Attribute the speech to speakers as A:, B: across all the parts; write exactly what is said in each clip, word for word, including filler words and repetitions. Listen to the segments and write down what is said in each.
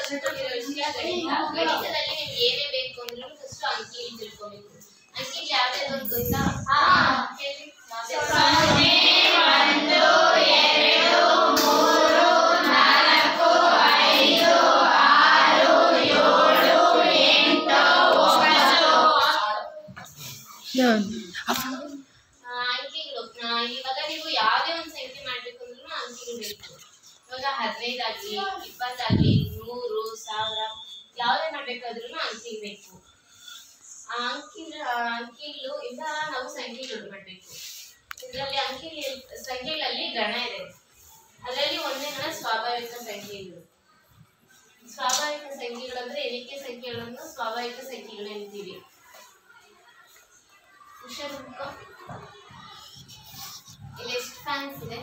A: ಕಷ್ಟದಲ್ಲಿರೋ ವಿಷಯ ಗಣಿತ. ಗಣಿತದಲ್ಲಿ ನಿಮ್ಗೆ ಏನೇ ಬೇಕು ಅಂದ್ರೂ ಫಸ್ಟ್ ಅಂಕಿ ತಿಳ್ಕೊಬೇಕು. ಅಂಕಿ ಯಾವ್ಯಾವ್ದು ಅಂತ ಗೊತ್ತಾ? ಹೇಳಿ. ಸೊನ್ನೆ, ಒಂದು, ಎರಡು, ಮೂರು, ನಾಲ್ಕು, ಐದು, ಆರು, ಏಳು, ಎಂಟು, ಒಂಬತ್ತು. ಅಂಕಿಗಳು ಇವಾಗ ನೀವು ಯಾವ್ದೇ ಒಂದು ಸಂಖ್ಯೆ ಮಾಡ್ಬೇಕು ಅಂದ್ರೂ ಅಂಕಿಗಳು ಬೇಕು. ಇವಾಗ ಹದಿನೈದಾಗ್ಲಿ, ಇಪ್ಪತ್ತಾಗ್ಲಿ, ನೂರು, ಸಾವಿರ ಯಾವ್ದೇ ಮಾಡ್ಬೇಕಾದ್ರೂ ಅಂಕಿ ಬೇಕು. ಆ ಅಂಕಿ ಅಂಕಿಗಳು ಇಂದ ನಾವು ಸಂಖ್ಯೆಗಳು ಮಾಡ್ಬೇಕು. ಇದರಲ್ಲಿ ಅಂಕಿ ಸಂಖ್ಯೆಗಳಲ್ಲಿ ಗಣ ಇದೆ. ಅದರಲ್ಲಿ ಒಂದೇ ಗಣ ಸ್ವಾಭಾವಿಕ ಸಂಖ್ಯೆಗಳು. ಸ್ವಾಭಾವಿಕ ಸಂಖ್ಯೆಗಳು ಅಂದ್ರೆ ಎಣಿಕೆ ಸಂಖ್ಯೆಗಳನ್ನು ಸ್ವಾಭಾವಿಕ ಸಂಖ್ಯೆಗಳು ಎನ್ನುತ್ತೀವಿ. ಹುಷಾರು ಇಲ್ಲಿ ಎಷ್ಟು ಫ್ಯಾನ್ಸ್ ಇದೆ?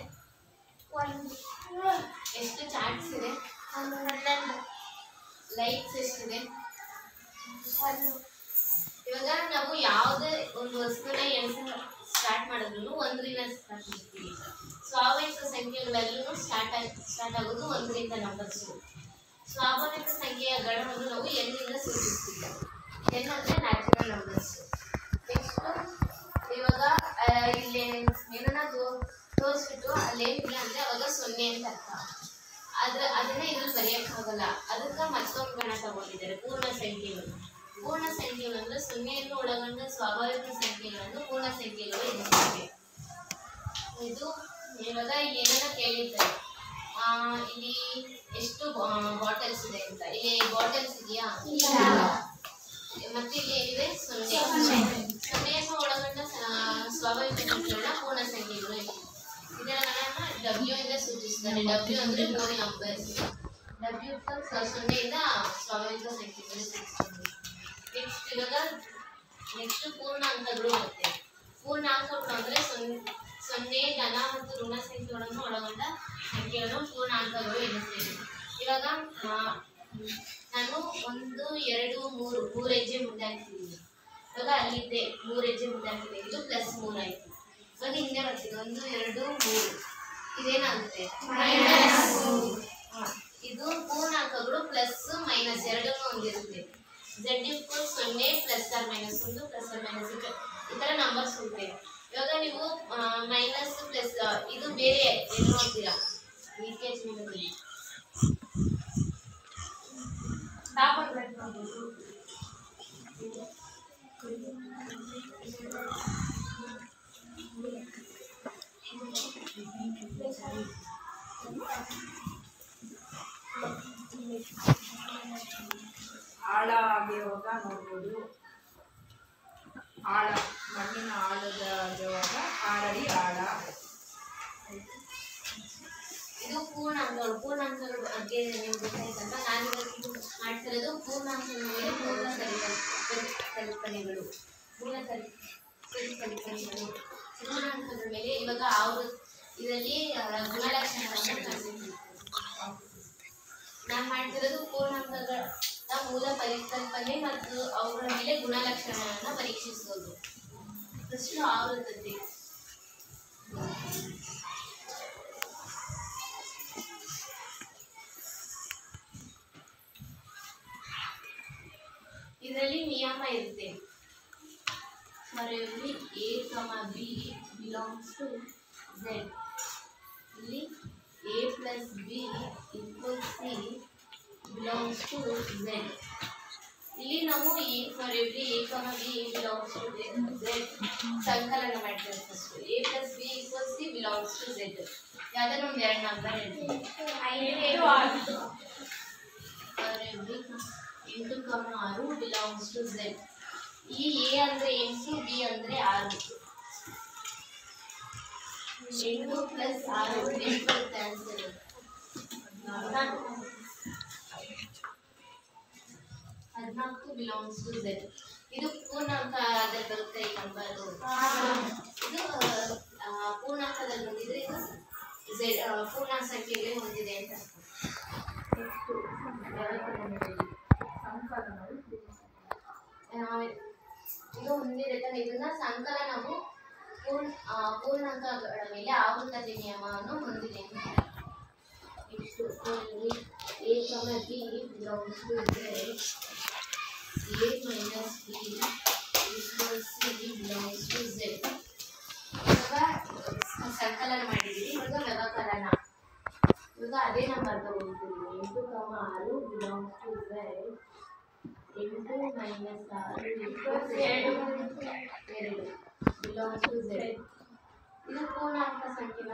A: ಎಷ್ಟು ಚಾಟ್ಸ್ ಇದೆ? ಲೈಟ್ಸ್ ಎಷ್ಟಿದೆ? ಇವಾಗ ನಾವು ಯಾವುದೇ ಒಂದು ವಸ್ತುನ ಎಣಿಸ ಸ್ಟಾರ್ಟ್ ಮಾಡಿದ್ರು ಒಂದರಿಂದ ಸ್ಟಾರ್ಟ್ ಮಾಡ್ತೀವಿ. ಸ್ವಾಭಾವಿಕ ಸಂಖ್ಯೆಗಳೆಲ್ಲೂ ಸ್ಟಾರ್ಟ್ ಆಗಿ ಸ್ಟಾರ್ಟ್ ಆಗೋದು ಒಂದರಿಂದ ನಂಬರ್ಸು. ಸ್ವಾಭಾವಿಕ ಸಂಖ್ಯೆಯ ಗಣವನ್ನು ನಾವು ಎನ್ನಿಂದ ಸೂಚಿಸ್ತೀವಿ. ಎನ್ ಅಂದ್ರೆ ನ್ಯಾಚುರಲ್ ನಂಬರ್ಸ್. ನೆಕ್ಸ್ಟ್ ಇವಾಗ ಇಲ್ಲಿ ಏನನ್ನ ತೋರಿಸ್ಬಿಟ್ಟು ಅಲ್ಲೇನಿಲ್ಲ ಅಂದ್ರೆ ಅವಾಗ ಸೊನ್ನೆ ಅಂತ ಅರ್ಥ. ಅದ್ರ ಅದನ್ನ ಇದ್ರಲ್ಲಿ ಬರೆಯಕ್ಕಾಗಲ್ಲ. ಅದಕ್ಕೆ ಮತ್ತೊಂದು ಗಣ ತಗೊಂಡಿದ್ದಾರೆ, ಪೂರ್ಣ ಸಂಖ್ಯೆಗಳು. ಪೂರ್ಣ ಸಂಖ್ಯೆಗಳು ಅಂದ್ರೆ ಸೊನ್ನೆಯನ್ನು ಒಳಗೊಂಡ ಸ್ವಾಭಾವಿಕ ಸಂಖ್ಯೆಗಳನ್ನು ಪೂರ್ಣ ಸಂಖ್ಯೆಗಳು ಎನ್ನುತ್ತೇವೆ. ಇದು ಇವಾಗ ಇಲ್ಲಿ ಏನನ್ನ ಕೇಳಿದ್ದಾರೆ, ಆ ಇಲ್ಲಿ ಎಷ್ಟು ಬಾಟಲ್ಸ್ ಇದೆ ಅಂತ. ಇಲ್ಲಿ ಬಾಟಲ್ಸ್ ಇದೆಯಾ? ಮತ್ತೆ ಇಲ್ಲಿ ಏನಿದೆ? ಸೊನ್ನೆ. ಸೊನ್ನೆಯನ್ನು ಒಳಗೊಂಡ ಸ್ವಾಭಾವಿಕ ಸಂಖ್ಯೆಗಳನ್ನ ಪೂರ್ಣ ಸಂಖ್ಯೆಗಳು. ಇದರ ಗಣನ ಡಬ್ಲ್ಯೂ ಇಂದ ಸೂಚಿಸ್ತಾರೆ. ಡಬ್ಲ್ಯೂ ಅಂದ್ರೆ ಮೂರು ನಂಬರ್ಸ್. ಡಬ್ಲ್ಯೂ ಸೊನ್ನೆಯಿಂದ ಸ್ವಾಭಾವಿಕ ಸಂಖ್ಯೆಗಳು ಸೂಚಿಸ್ತಾರೆ. ನೆಕ್ಸ್ಟ್ ಇವಾಗ ನೆಕ್ಸ್ಟ್ ಪೂರ್ಣಾಂಕಗಳು ಬರುತ್ತೆ. ಪೂರ್ಣಾಂಕಗಳು ಅಂದ್ರೆ ಸೊನ್ನೆ ಸೊನ್ನೆ ಧನ ಮತ್ತು ಋಣ ಸಂಖ್ಯೆಗಳನ್ನು ಒಳಗೊಂಡ ಸಂಖ್ಯೆಗಳನ್ನು ಪೂರ್ಣಾಂಕಗಳು ಎನ್ನುತ್ತೇವೆ. ಇವಾಗ ನಾನು ಒಂದು ಎರಡು ಮೂರು ಮೂರು ಹೆಜ್ಜೆ ಮುಂದೆ ಹಾಕ್ತಿದ್ದೀನಿ. ಇವಾಗ ಅಲ್ಲಿದ್ದೆ ಮೂರು ಹೆಜ್ಜೆ ಮುಂದೆ ಹಾಕಿದೆ. ಇದು ಪ್ಲಸ್ ಮೂರು ಆಯ್ತು. ಇವಾಗ ಹಿಂದೆ ಬರ್ತೀನಿ. ಒಂದು ಎರಡು ಮೂರು ಇದೇನಾಗುತ್ತೆ? ಇದು ಪೂರ್ಣಾಂಕಗಳು ಪ್ಲಸ್ ಮೈನಸ್ ಎರಡನ್ನೂ ಹೊಂದಿರುತ್ತೆ. ಝೆಡ್ ಇಕ್ವಲ್ ಸೊನ್ನೆ ಪ್ಲಸ್ ಆರ್ ಮೈನಸ್ ಒಂದು ಪ್ಲಸ್ ಆರ್ ಮೈನಸ್ ಈ ಥರ ನಂಬರ್ಸ್ ಉಂಟೆ. ಇವಾಗ ನೀವು ಮೈನಸ್ ಪ್ಲಸ್ ಇದು ಬೇರೆ ಏನು ನೋಡ್ತೀರಾ? ಲೀಕೇಜ್ ಮಾಡೋದು
B: ಆಳ ಆಗಿರುವಾಗ ನೋಡ್ಬೋದು. ಆಳ ಮಣ್ಣಿನ ಆಳದ ಆಗಿರುವಾಗ ಆರಡಿ ಆಳ.
A: ಇದು ಪೂರ್ಣಾಂಕಗಳು. ಪೂರ್ಣಾಂಕಗಳ ಬಗ್ಗೆ ನೀವು ಗೊತ್ತಾಯ್ತಂತ ನಾನು ಇವತ್ತು ಮಾಡ್ತಿರೋದು ಪೂರ್ಣಾಂಕಗಳ ಮೇಲೆ ಪೂರ್ಣ ಪರಿಕಲ್ಪನೆಗಳು. ಪೂರ್ಣ ಪರಿಕಲ್ಪನೆಗಳು ಪೂರ್ಣಾಂಕಗಳ ಮೇಲೆ. ಇವಾಗ ಅವರು ಇದರಲ್ಲಿ ಗುಣಲಕ್ಷಣಗಳನ್ನು ಕಂಡುಹಿಡಿಯಬೇಕು. ನಾನು ಮಾಡ್ತಿರೋದು ಪೂರ್ಣಾಂಕಗಳ ಮೂಲ ಪರಿಕಲ್ಪನೆ ಮತ್ತು ಅವುಗಳ ಮೇಲೆ ಗುಣಲಕ್ಷಣಗಳನ್ನು ಪರೀಕ್ಷಿಸೋದು. ಫಸ್ಟ್ ಆವೃತ್ತತೆ. ಇದರಲ್ಲಿ ನಿಯಮ ಇರುತ್ತೆ. For every A comma B belongs to Z. ಇಲ್ಲಿ A plus B equal C belongs to Z. ಇಲ್ಲಿ ನಾವು A for every A comma B belongs to Z ಸಂಕಲನ ಮಾಡ್ತೇವೆ. First A plus B equal C belongs to Z. ಯಾವ್ದಾದ್ರು ಒಂದು ಎರಡು number ಹೇಳ್ತೀವಿ. For every ಎಂಟು ಕಮ ಆರು ಬಿಲಾಂಗ್ಸ್ ಟು ಝೆಡ್. ಈ ಎ ಅಂದ್ರೆ ಎಂಟು, ಬಿ ಅಂದ್ರೆ ಆರು. ಎಂಟು ಪ್ಲಸ್ ಆರು ಎಷ್ಟು ಬರುತ್ತೆ ಆನ್ಸರ್? ಹದಿನಾಲ್ಕು ಬಿಲಾಂಗ್ಸ್ ಟು ಝೆಡ್. ಇದು ಪೂರ್ಣಾಂಕದಲ್ಲಿ ಬರುತ್ತೆ ಈ ನಂಬರ್. ಇದು ಪೂರ್ಣಾಂಕದಲ್ಲಿ ಬಂದಿದ್ರೆ ಇದು ಝೆಡ್ ಪೂರ್ಣಾಂಕ ಸಂಖ್ಯೆಗೆ ಹೊಂದಿದೆ ಅಂತ. ಇದು ಹೊಂದಿದೆ ತಾನೆ. ಇದನ್ನ ಸಂಕಲನವು ಪೂರ್ಣ ಪೂರ್ಣಾಂಕಗಳ ಮೇಲೆ ಆವೃತ್ತತೆ ನಿಯಮವನ್ನು ಹೊಂದಿದೆ. A comma B belongs to Z. A minus B equals C belongs to Z. ಇವಾಗ ಸಂಕಲನ ಮಾಡಿದ್ದೀವಿ. ಇವಾಗ ವ್ಯವಕಲನ. ಇವಾಗ ಅದೇ ನಂಬರ್ ತಗೊಳ್ತೀವಿ. ಎಂಟು ಕಮ ಆರು ಬಿಲಾಂಗ್ಸ್ ಟು ಝೆಡ್. ಎಂಟು ಮೈನಸ್ ಆರು ಈಕ್ವಲ್ಸ್ ಎರಡು ಎರಡು ಬಿಲಾಂಗ್ಸ್ ಟು ಝೆಡ್. ಇದು ಪೂರ್ಣಾಂಕ ಸಂಖ್ಯೆನಾ?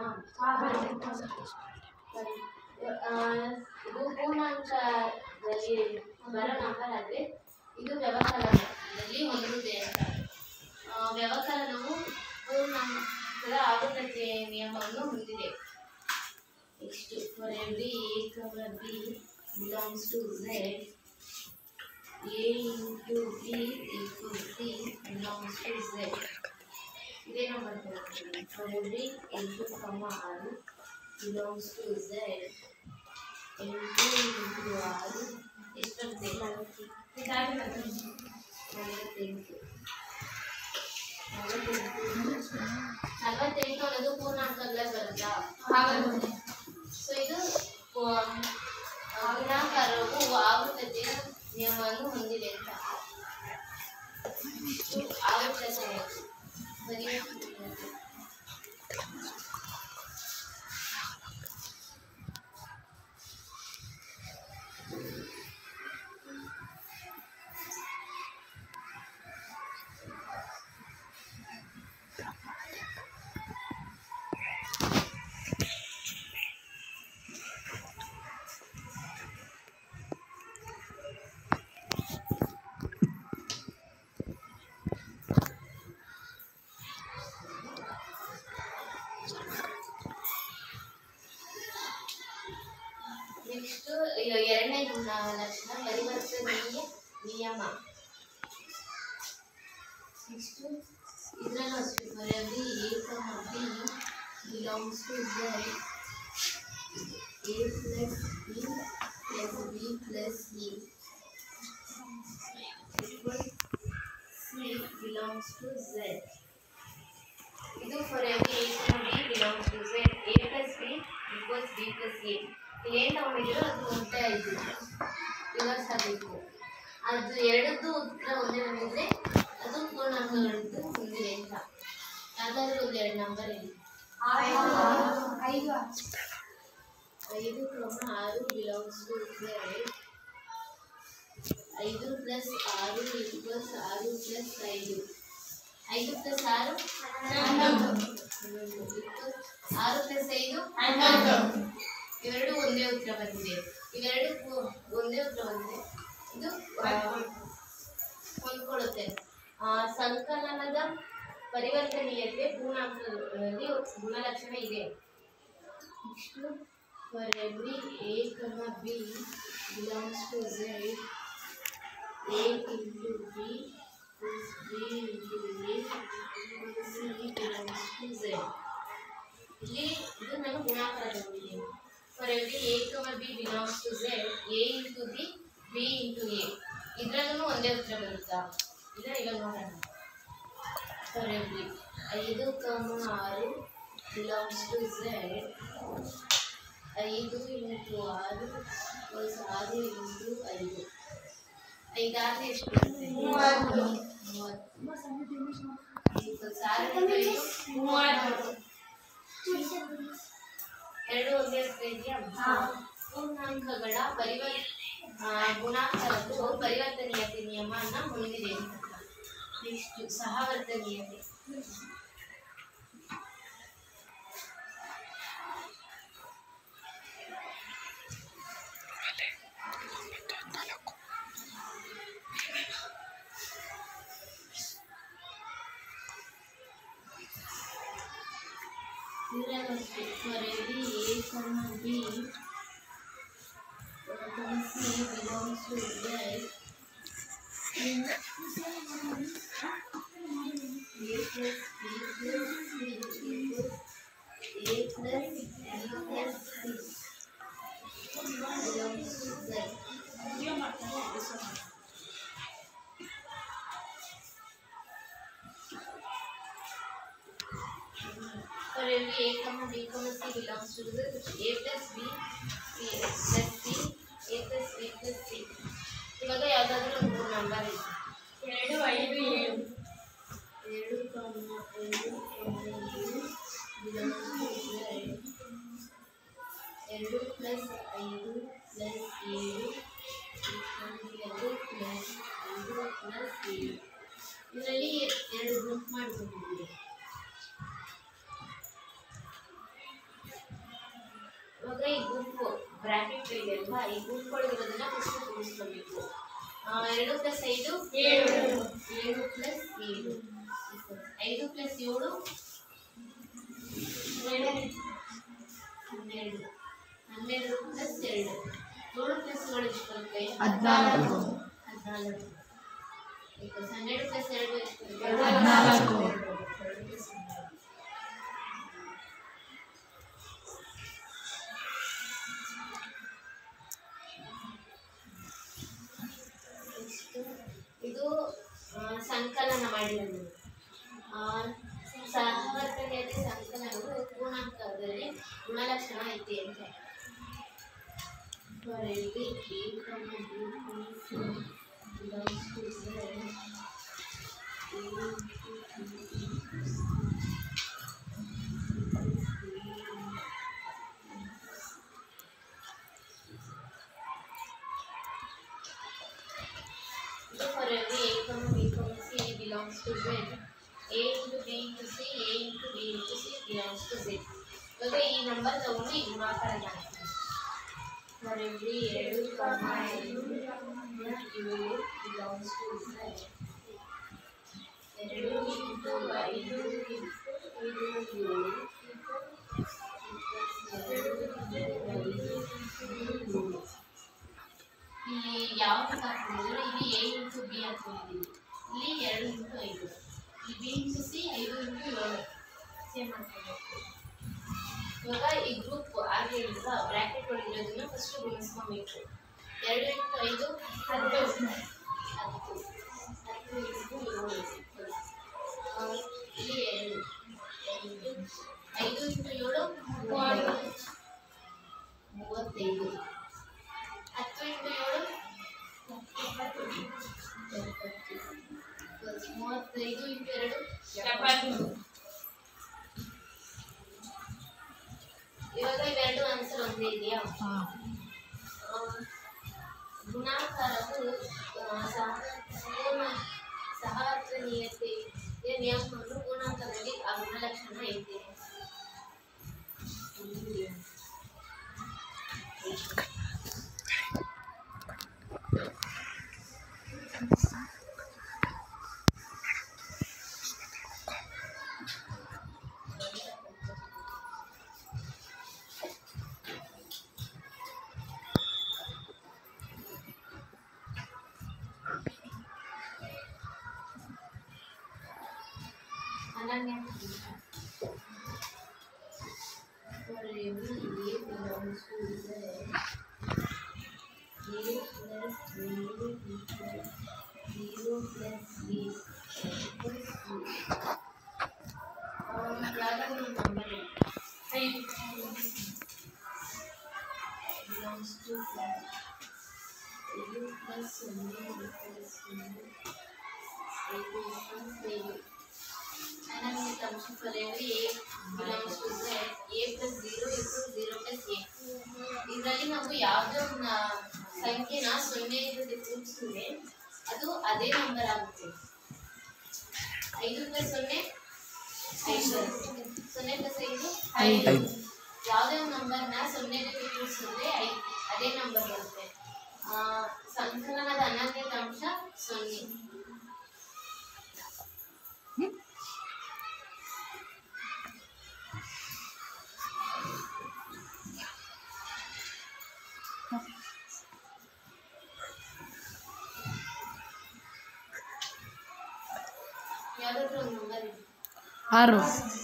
A: ಸರಿ. ಇದು ಪೂರ್ಣಾಂಕದಲ್ಲಿ ಬರೋ ನಂಬರ್ ಆದರೆ ಇದು ವ್ಯವಕಲನದಲ್ಲಿ ಹೊಂದಿದೆ ಅಂತ. ವ್ಯವಕಲನವು ಪೂರ್ಣಾಂಕದ ಆವರ್ತತೆಯ ನಿಯಮವನ್ನು ಹೊಂದಿದೆ. Next for every A comma B belongs to Z, A into B equal C belongs to Z. ಇದೇ ನಂಬರ್ ತಗೊಳ್ತೀವಿ. ಫಾರ್ ಎವ್ರಿ ಎಂಟು ಕಮ ಆರು ಬಿಲಾಂಗ್ಸ್ ಟು ಝೆಡ್, ಎಂಟು ಇಂಟು ಆರು ಎಷ್ಟು ಬರುತ್ತೆ? ನಲವತ್ತೆಂಟು. ನಲವತ್ತೆಂಟು ಅನ್ನೋದು ಪೂರ್ಣಾಂಕಗಳ ಬರುತ್ತಾ? ಸೊ ಇದು ಗುಣಾಕಾರವು ಆವರ್ತತೆಯ ನಿಯಮವನ್ನು ಹೊಂದಿದೆ ಅಂತ. ಆವರ್ತತೆ ಬರೀ ನೆಕ್ಸ್ಟ್ ಎರಡನೇ ಲಕ್ಷಣ ಪರಿವರ್ತನೀಯ ನಿಯಮ. ನೆಕ್ಸ್ಟ್ ಇದರಲ್ಲೂ ಅಷ್ಟೇ for every A comma B belongs to Z, A plus B plus B plus C C belongs to Z. ಇದು for every A comma B belongs to Z, A plus B equals B plus A. ಏನು ತಗೊಂಡಿದ್ದೀರೋ ಅದು ಒಂದೇ ಆಯಿತು, reverse ಆಗಬೇಕು. ಅದು ಎರಡದ್ದು ಉತ್ತರ ಒಂದೇ ಬಂದಿದ್ರೆ ಅದು ಪೂರ್ಣಾಂಕಗಳದ್ದು ಹೊಂದಿದೆ ಅಂತ. ಯಾವ್ದಾದ್ರು ಒಂದು ಎರಡು ನಂಬರ್ ಇದೆ. ಐದು ಐದು ಕ್ರಮ ಆರು ಬಿಲಾಂಗ್ಸ್ ಟು ಝೆಡ್, ಐದು ಪ್ಲಸ್ ಆರು ಈಕ್ವಲ್ಸ್ ಆರು ಪ್ಲಸ್ ಐದು. ಐದು ಪ್ಲಸ್ ಆರು ಆರು ಪ್ಲಸ್ ಐದು ಇವೆರಡು ಒಂದೇ ಉತ್ತರ ಬಂದಿದೆ. ಇವೆರಡು ಒಂದೇ ಉತ್ತರ ಬಂದಿದೆ. ಇದು ಹೊಂದ್ಕೊಳ್ಳುತ್ತೆ. ಸಂಕಲನದ ಪರಿವರ್ತನೀಯತೆ ಪೂರ್ಣಾಂಕಗಳಲ್ಲಿ ಗುಣಲಕ್ಷಣ ಇದೆ. Next for every A comma B belongs to Z, A into B plus B into A C belongs to Z. ಇಲ್ಲಿ ಇದು ನಾನು ಗುಣಾಕಾರ ತಗೊಂಡಿದ್ದೀನಿ. For every A comma B belongs to Z, A into B B into A. ಇದರಲ್ಲೂ ಒಂದೇ ಉತ್ತರ ಬರುತ್ತಾ? ಇಲ್ಲ, ಇವಾಗ ನೋಡೋಣ. ಫಾರ್ ಎವ್ರಿ ಐದು ಕಮ ಆರು ಬಿಲಾಂಗ್ಸ್ ಟು ಝೆಡ್, ಐದು ಇಂಟು ಆರು ಪ್ಲಸ್ ಆರು ಇಂಟು ಐದು. ಐದಾರು ಎಷ್ಟು ಬರುತ್ತೆ? ಮೂವತ್ತು. ಮೂವತ್ತು ಎರಡು ಒಂದೇ ಇದೆಯಾ? ಪೂರ್ಣಾಂಕಗಳ ಪರಿವರ್ ಗುಣಾಕಾರದ್ದು ಪರಿವರ್ತನೀಯತೆ ನಿಯಮನ ಹೊಂದಿದೆ. ನೆಕ್ಸ್ಟ್ ಸಹವರ್ತನೀಯತೆ. For every A comma B comma C belongs to Z, A plus B plus C equals A plus B plus C belongs to Z. For every A comma B comma C belongs to Z, A plus B C plus C A plus B plus C. ಇವಾಗ ಯಾವುದಾದ್ರೂ ಒಂದು ಮೂರು number ಇದೆ.
B: ಎರಡು ಐದು ಏಳು
A: ಎರಡು ಕಾಮ ಐದು ಎರಡು ಪ್ಲಸ್ ಐದು ಪ್ಲಸ್ ಏಳು ಎರಡು ಪ್ಲಸ್ ಐದು ಪ್ಲಸ್ ಏಳು. ಇದರಲ್ಲಿ ಎರಡು ಗ್ರೂಪ್ ಮಾಡ್ಕೊಂಡಿದ್ದೀವಿ. ಇವಾಗ ಈ ಗುಂಪು ಬ್ರಾಕೆಟ್ ಇದೆ ಅಲ್ವಾ, ಈ ಗುಂಪುಗಳಿರೋದನ್ನ ಫಸ್ಟ್ ಕೂಡಿಸ್ಕೋಬೇಕು. ಎರಡು ಪ್ಲಸ್ ಐದು
B: ಏಳು
A: ಏಳು ಪ್ಲಸ್ ಏಳು ಐದು ಪ್ಲಸ್ ಏಳು ಹನ್ನೆರಡು ಹನ್ನೆರಡು ಪ್ಲಸ್ ಎರಡು ಏಳು ಪ್ಲಸ್ ಏಳು ಎಷ್ಟು ಬರುತ್ತೆ?
B: ಹದಿನಾಲ್ಕು
A: ಹದಿನಾಲ್ಕು. ಹನ್ನೆರಡು ಪ್ಲಸ್ ಎರಡು ಎಷ್ಟು ಬರುತ್ತೆ?
B: ಹದಿನಾಲ್ಕು.
A: ಇದು ಸಂಕಲನ ಮಾಡಿರೋದು. ಸಹವರ್ತನೆಯಲ್ಲಿ ಸಂಕಲನವು ಪೂರ್ಣಾಂಕದಲ್ಲಿ ಗುಣಲಕ್ಷಣ ಐತಿ ಅಂತ. For every a comma b comma c belongs to z. A into b into c, a into b into c belongs to z. ಇವಾಗ ಈ ನಂಬರ್ ತಗೊಂಡು ಈ ಗುಣಾಕಾರ ಮಾಡ್ತೀವಿ. For every ಎರಡು comma ಐದು ಏಳು belongs to z. ಎರಡು into ಐದು ಇದು ಏಳು ಇಲ್ಲಿ ಯಾವ್ದು ಹಾಕೊಂಡಿದ್ರು, ಇಲ್ಲಿ ಎ ಇಂಟು ಬಿ ಹಾಕೊಂಡಿದ್ದೀವಿ. ಇಲ್ಲಿ ಎರಡು ಇಂಟು ಐದು, ಇಲ್ಲಿ ಬಿ ಇಂಟು ಸಿ ಐದು ಇಂಟು ಏಳು ಸೇಮ್ ಹಾಕೋಬೇಕು. ಇವಾಗ ಈ ಗ್ರೂಪ್ ಆಗಿ ಇಲ್ವಾ ಬ್ರ್ಯಾಕೆಟ್ ಒಳಗಿರೋದನ್ನ ಫಸ್ಟ್ ಗುಣಿಸ್ಕೊಬೇಕು. ಎರಡು ಇಂಟು ಐದು ಹತ್ತು ಹತ್ತು ಹತ್ತು ಇಂಟು ಏಳು ಇಲ್ಲಿ ಎರಡು ಐದು ಇಂಟು ಏಳು ಮೂವತ್ತು ಮೂವತ್ತೈದು. ಹತ್ತು ಇಂಟು ಏಳು ಮೂವತ್ತೈದು ಇಂಟು ಎರಡು
B: ಎಪ್ಪತ್ತು.
A: ಇವಾಗ ಇವೆರಡು ಆನ್ಸರ್ ಒಂದೇ ಇದೆಯಾ? ಗುಣಾಕಾರವು ಪೂರ್ಣ ಸಹವರ್ತನೀಯತೆ ನಿಯಮವನ್ನು ಪೂರ್ಣಾಂಕದಲ್ಲಿ ಆ ಗುಣಲಕ್ಷಣ ಐತೆ. Ananya. For every a belongs to z, a plus zero equals zero plus b equals two. ಯಾವ್ದಾದ್ರು ಒಂದು ನಂಬರ್ ಐದು belongs to z, ಐದು plus ಸೊನ್ನೆ equals ಸೊನ್ನೆ, ಐದು equals ಐದು. Another function for every a belongs to z, a plus zero equals zero plus a. ಇದರಲ್ಲಿ ನಾವು ಯಾವುದೇ ಒಂದು ಸಂಖ್ಯೆನ ಸೊನ್ನೆ ಜೊತೆ ಕೂಡಿಸಿದ್ರೆ ಅದು ಅದೇ ನಂಬರ್ ಆಗುತ್ತೆ. ಐದು ಪ್ಲಸ್ ಸೊನ್ನೆ ಐದು, ಸೊನ್ನೆ ಪ್ಲಸ್ ಐದು ಐದು. ಯಾವುದೇ ಒಂದು ನಂಬರ್ನ ಸೊನ್ನೆ ಜೊತೆ ಕೂಡಿಸಿದ್ರೆ ಐದು ಅದೇ ನಂಬರ್ ಬರುತ್ತೆ. ಸಂಕಲನದ ಅನನ್ಯ ಅಂಶ ಸೊನ್ನೆ. ಯಾವುದಾದ್ರೂ ಒಂದು ನಂಬರ್ ಇದೆ.
B: ಆರು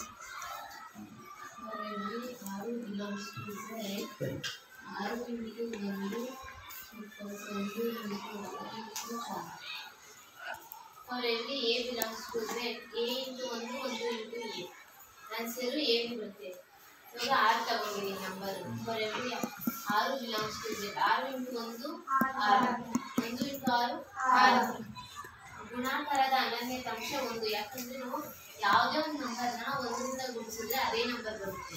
A: ಆರು ಬಿಲಾಂಗ್ಸ್ ಟು ಝೆಡ್. ಆರು ಇಂಟು ಒಂದು ಪ್ಲಸ್ ಒಂದು ಇಂಟು ಆರು. For every A belongs to Z, A into ಒಂದು ಒಂದು ಇಂಟು ಎ. ಆನ್ಸರು ಎ ಬರುತ್ತೆ. ಇವಾಗ ಆರು ತಗೊಂಡಿದ್ದೀನಿ ನಂಬರ್. ಫಾರ್ ಎವ್ರಿ ಆರು ಬಿಲಾಂಗ್ಸ್ ಟು ಝೆಡ್. ಆರು ಇಂಟು ಒಂದು ಆರು, ಒಂದು ಇಂಟು ಆರು ಆರು. ಗುಣಾಕಾರದ ಅನನ್ಯತೆ ಅಂಶ ಒಂದು. ಯಾಕಂದ್ರೆ ನಾವು ಯಾವುದೇ ಒಂದು ನಂಬರ್ನ ಒಂದರಿಂದ ಗುಣಿಸಿದ್ರೆ ಅದೇ ನಂಬರ್ ಬರುತ್ತೆ.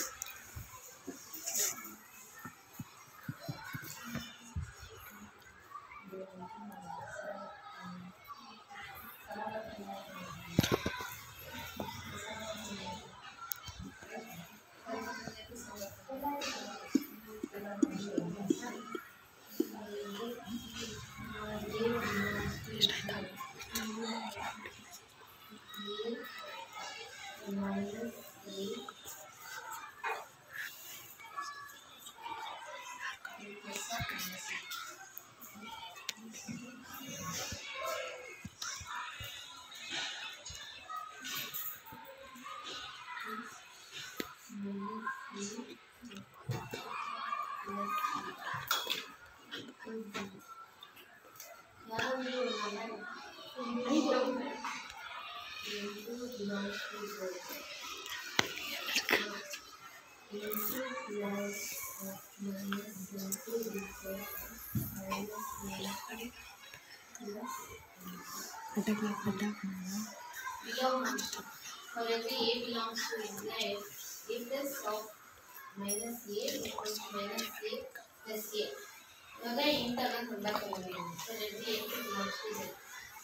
A: For every a belongs to Z, if the of minus a equals minus a plus a. ಇವಾಗ ಇಂಟ್ ಅನ್ನ ಹೊಂದಾಕೊಂಡಿದ್ದೀನಿ. For every a belongs to Z.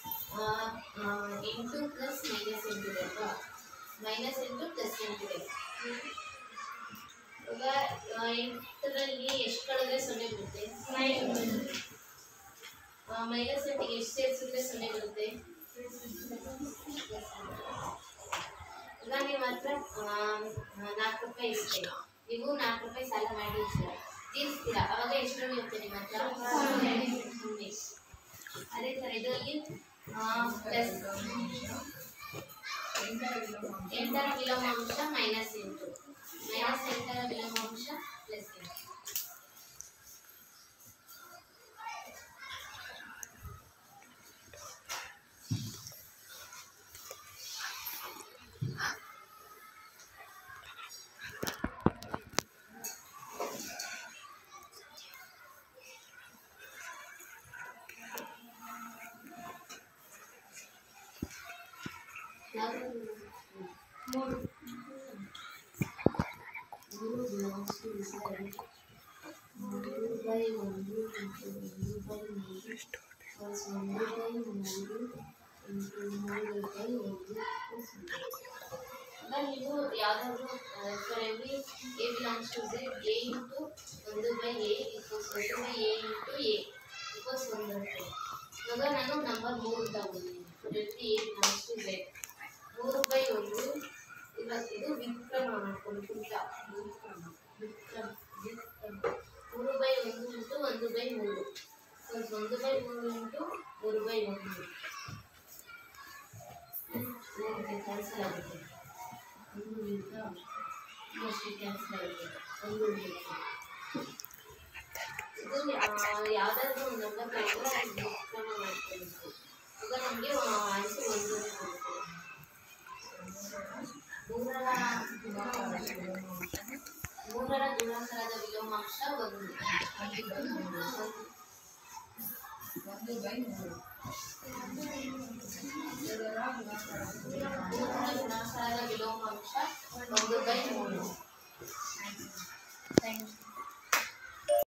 A: Into plus minus into ಇದೆ ಅಲ್ವಾ, ಮೈನಸ್ ಇಂಟು ಪ್ಲಸ್ ಇಂಟು ಇದೆ. ಇವಾಗ ಎಂಟರಲ್ಲಿ ಎಷ್ಟು ಕಳೆದ್ರೆ ಸೊನ್ನೆ ಬರುತ್ತೆ? ಮೈನಸ್ ಎಂಟಿಗೆ ಎಷ್ಟು ಸೇರಿಸಿದ್ರೆ ಸೊನ್ನೆ ಬರುತ್ತೆ? ಈಗ ನಿಮ್ಮ ಹತ್ರ ನಾಲ್ಕು ರೂಪಾಯಿ ಇರುತ್ತೆ, ನೀವು ನಾಲ್ಕು ರೂಪಾಯಿ ಸಾಲ ಮಾಡಿರ್ತೀರ, ತೀರಿಸ್ತೀರಾ, ಅವಾಗ ಎಷ್ಟು ಇರುತ್ತೆ ನಿಮ್ಮ ಹತ್ರ? ಸೊನ್ನೆ. ಅದೇ ಥರ ಇದರಲ್ಲಿ ಪ್ಲಸ್ ಎಂಟರ ವಿಲೋಮಾಂಶ ಮೈನಸ್ ಎಂಟು, ಮೈನಸ್ ಎಂಟರ ವಿಲೋಮಾಂಶ ಪ್ಲಸ್ ಎಂಟು. ಮೂರು ಮೂರು belongs to Z. ಮೂರು ಬೈ ಒಂದು ಇಂಟು ಒಂದು ಬೈ ಮೂರು ಪ್ಲಸ್ ಒಂದು ಬೈ ಮೂರು ಇಂಟು ಮೂರು ಬೈ ಒಂದು ಪ್ಲಸ್ ಮೂರು. ಈಗ ನೀವು ಯಾವುದಾದ್ರೂ for every A belongs to Z, A into ಒಂದು ಬೈ ಎ ಈಕ್ವಲ್ಸ್ ಒಂದು by A into A equals ಒಂದು ಬರುತ್ತೆ. ಇವಾಗ ನಾನು ನಂಬರ್ ಮೂರು ತಗೊಂಡಿದ್ದೀನಿ. For every A belongs to Z ಮೂರು ಬೈ ಒಂದು, ಇವಾಗ ಇದು ವಿಕ್ರಮ ಮಾಡ್ಕೊಂಡು ಕುಂಟ ವಿಕ್ರಮ ವಿಕ್ರಮ ವಿಕ್ರಮ ಮೂರು ಬೈ ಒಂದು ಇಂಟು ಒಂದು ಬೈ ಮೂರು ಪ್ಲಸ್ ಒಂದು ಬೈ ಮೂರು ಇಂಟು ಮೂರು ಬೈ ಒಂದು ಮೂರಿಗೆ ಕ್ಯಾನ್ಸಲ್ ಆಗುತ್ತೆ. ಒಂದು ಈಗ ಮೋಸ್ಟ್ಲಿ ಕ್ಯಾನ್ಸಲ್ ಆಗುತ್ತೆ, ಒಂದು ಉಳಿಯುತ್ತೆ. ಇದು ಯಾವುದಾದ್ರೂ ಒಂದು ನಂಬರ್ ತಗೊಂಡ್ರೆ ಅದು ವಿಕ್ರಮ ಮಾಡ್ಕೊಳ್ಬೇಕು. ಈಗ ನಮಗೆ ಆನ್ಸರ್ ಒಂದು ಬರುತ್ತೆ. ಮೂರರ ಮೂರರ ಗುಣಾಕಾರದ ವಿಲೋಮಾಂಶ ಒಂದು
B: ಒಂದು ಬೈ ಮೂರು.
A: ಮೂರರ ಗುಣಾಕಾರದ ವಿಲೋಮಾಂಶ ಒಂದು ಬೈ ಮೂರು. Thank you.